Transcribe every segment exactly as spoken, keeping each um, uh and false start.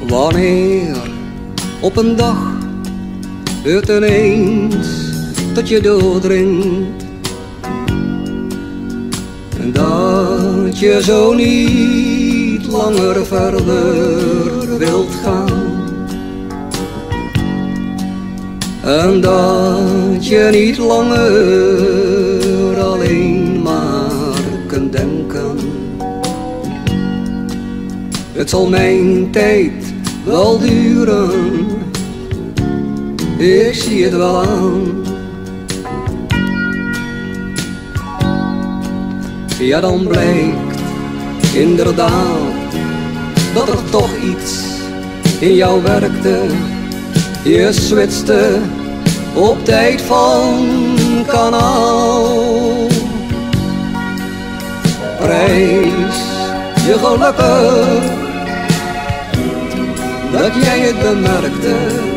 Wanneer op een dag het ineens tot je doordringt en dat je zo niet langer verder wilt gaan en dat je niet langer alleen maar kunt denken. Het zal mijn tijd wel duren, ik zie het wel aan. Ja, dan blijkt inderdaad dat er toch iets in jou werkte. Je switchte op tijd van kanaal. Prijs je gelukkig dat jij het bemerkte.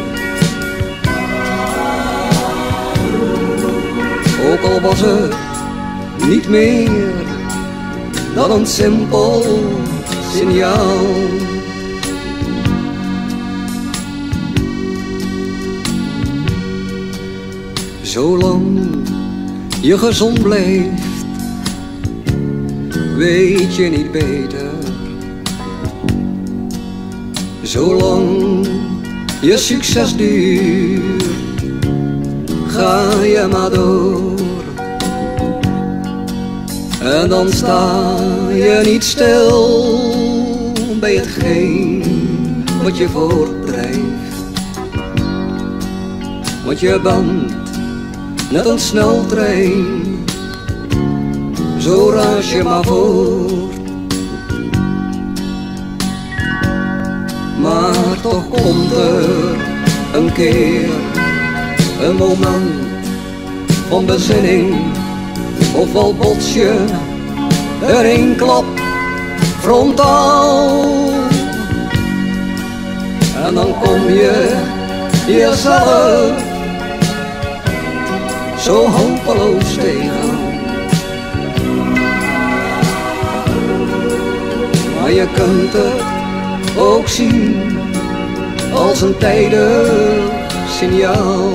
Ook al was het niet meer dan een simpel signaal. Zolang je gezond blijft, weet je niet beter. Zolang je succes duurt, ga je maar door. En dan sta je niet stil bij hetgeen wat je voortdrijft. Want je bent net een sneltrein, zo raas je maar voort. Maar toch komt er een keer een moment van bezinning, of al bots je er een klap frontaal. En dan kom je jezelf zo hopeloos tegen. Maar je kunt het ook zien als een tijdig signaal.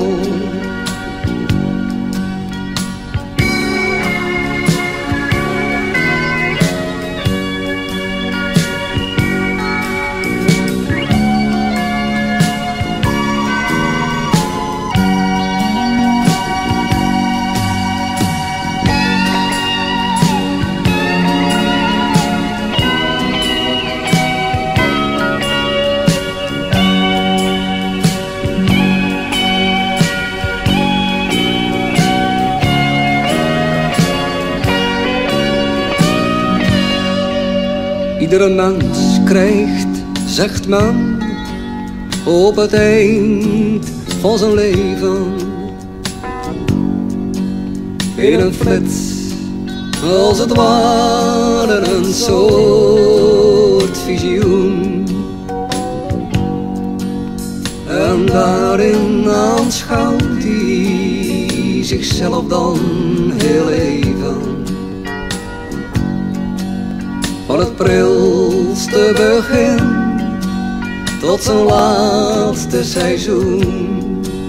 Iedere mens krijgt, zegt men, op het eind van zijn leven in een flits, als het ware een soort visioen. En daarin aanschouwt hij zichzelf dan heel even. Van het prilste begin tot zijn laatste seizoen.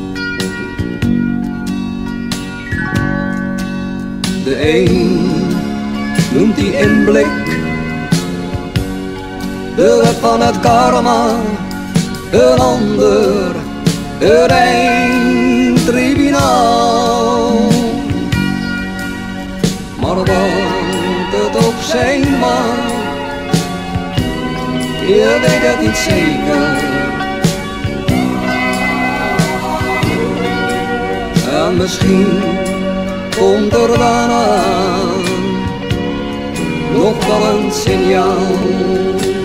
De een noemt die inblik de wet van het karma, een ander het eindtribunaal. Maar wat het ook zijn mag, je weet het niet zeker. En misschien komt er daarna nog wel een signaal.